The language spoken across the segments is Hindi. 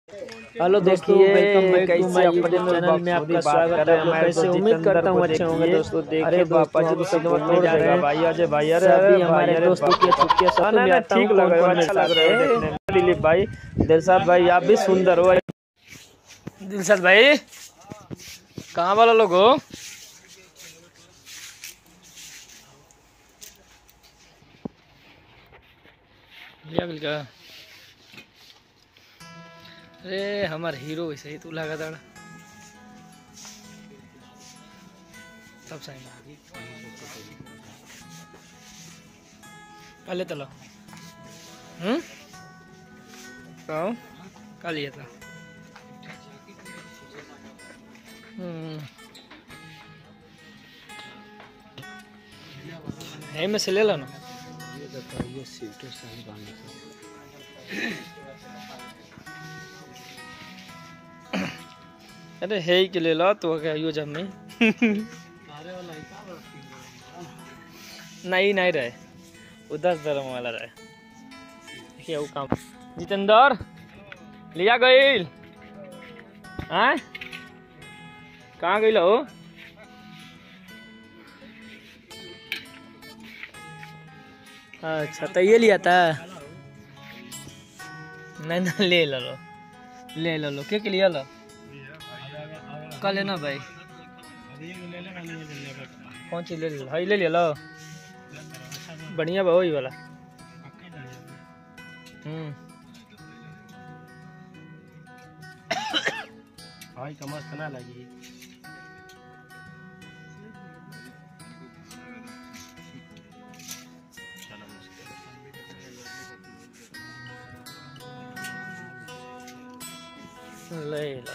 हेलो दोस्तों, welcome back to my YouTube channel में आपका स्वागत है। कैसे उम्मीद करता हूँ अच्छे होंगे दोस्तों। देखिए दोस्तों, हम सब घूमने जा रहे हैं भाई। अजय भाई सभी हमारे दोस्तों की छुट्टियां सब में आता हूँ। कौन कौन अच्छा लग रहा है दिलीप भाई, दिलशाद भाई, आप भी सुंदर हो। दिलशाद भाई कहाँ वाला लोग हो? भैया अरे हमार हीरो वैसे ही तू लगा था सब सही पहले तलो कहो का लिया था है में से ले लो ना। ये सीट सही बांध अरे है ही के ले लो तो क्या यो जब नहीं नहीं रहे उधर धर्म वाला रहे। देखिए वो काम जितेंद्र लिया गई कहाँ गई हो? अच्छा तो ये लिया था नहीं ना ले लो के लिए लो कल लेना भाई। कौन चीज ले लो? ले लिया लो बढ़िया बा वही वाला। भाई का मस्त ना लगी। ले लो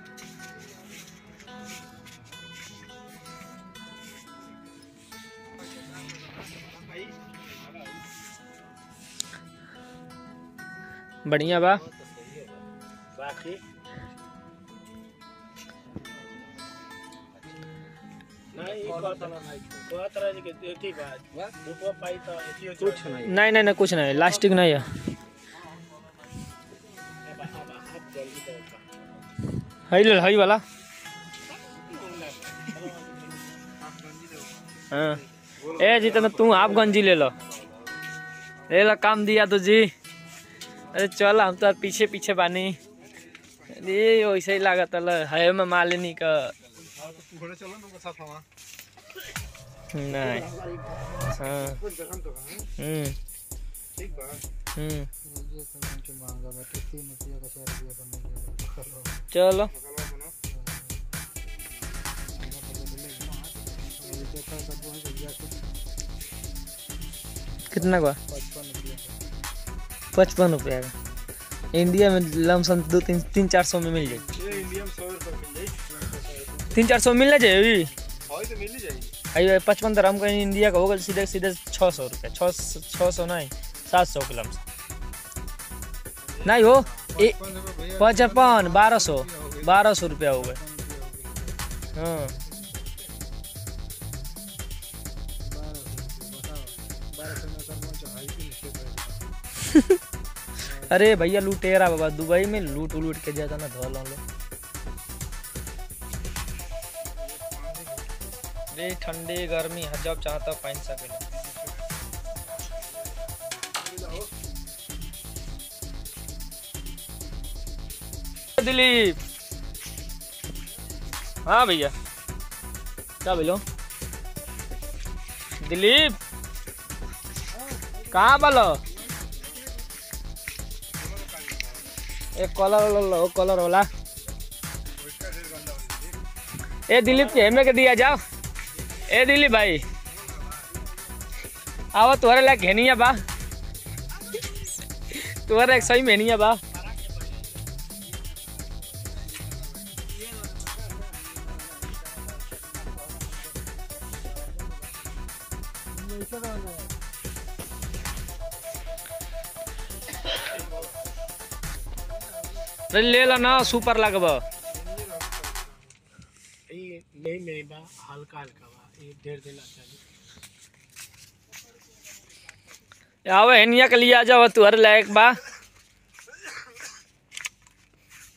बढ़िया बा। बाकी नहीं कुछ नहीं, लास्टिक नहीं है। हई वाला हाँ। ए जितना तू हाफ गंजी ले लो काम दिया तो जी। अरे चल हम तो पीछे पीछे बानी ये वैसे ही लागत है में मालिनी का नहीं। हाँ चलो कितना का? 55 रुपया का। इंडिया में लमसम 300-400 में मिल जाए। 300-400 मिल जाए 55 धर्म का इंडिया का होगा सीधे 600 रुपये। 600 नहीं 700 के लमसम नहीं हो 55 1200 रुपया हो गए। हाँ अरे भैया लूटेरा बाबा, दुबई में लूट के जाता ना धो लो। रे ठंडी गर्मी जब चाहता पहन सके। दिलीप हाँ भैया क्या बोलो? दिलीप कहाँ बोलो? एक कलर वाला ए दिलीप के हमें के दिया जाओ। ए दिलीप भाई आओ तुम्हारे लायक घेनिया बा, तुम्हारे एक सही मेनिया बा। ले लो ना सुपर लगब नहीं बा हल्का बा ये 1.5 दिन आओ हेनिया के लिए आ जाओ तुहर लायक बा।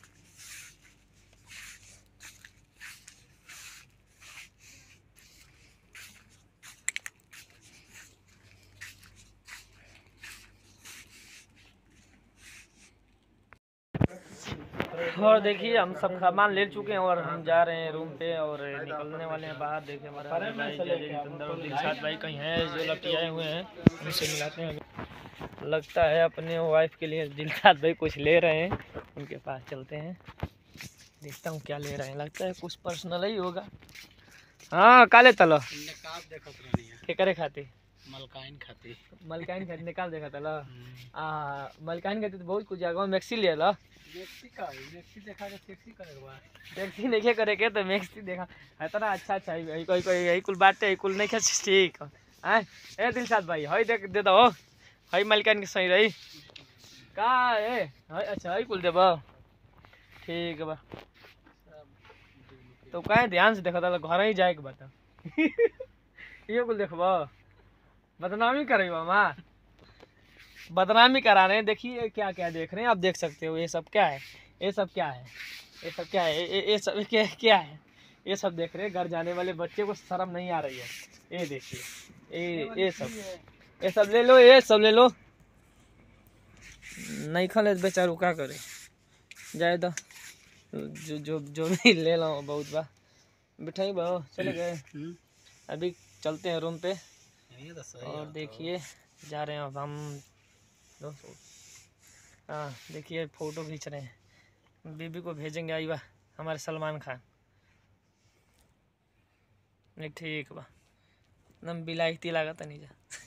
और देखिए हम सब सामान ले चुके हैं और हम जा रहे हैं रूम पे और निकलने वाले हैं बाहर। देखिए हमारे भाई जय जितेंद्र और दिलशाद भाई कहीं हैं जो लपटियाए हुए हैं, उनसे मिलाते हैं। लगता है अपने वाइफ के लिए दिलशाद भाई कुछ ले रहे हैं, उनके पास चलते हैं, देखता हूँ क्या ले रहे हैं। लगता है कुछ पर्सनल ही होगा। हाँ काले तलो के करे खाते मलकाइन खाती निकाल देखा था मलकाइन खाती तो बहुत कुछ जगह मैक्सी ले ला टैक्सी नहीं करे के तो मैक्सी देखा है तो ना। अच्छा है कोई कोई यही कुल बात है, कुल नहीं खेच ठीक है। ए दिलशाद भाई हई देख दे दो हई मलकाइन के सही रही का ए हई अच्छा हई कुल देबो ठीक बा। तो कहीं ध्यान से देखा था घर ही जाए के बता ये कुल देखबो बदनामी करे मामा, बदनामी करा रहे हैं। देखिए क्या क्या देख रहे हैं आप, देख सकते हो। ये सब क्या है, ये सब क्या है, ये सब क्या है, ये सब क्या है, ये सब देख रहे हैं। घर जाने वाले बच्चे को शर्म नहीं आ रही है। ये देखिए ये सब ले लो, ये सब ले लो। नहीं खा ले बेचारू क्या करे, जाए तो जो भी ले लो बहुत बा बिठाई बहु चले गए। अभी चलते हैं रूम पे और देखिए जा रहे हैं अब हम दोस्तों। हाँ देखिए फ़ोटो खींच रहे हैं, बीबी को भेजेंगे। आई बा हमारे सलमान खान नहीं ठीक बा एकदम बिलायती लागत नहीं जा।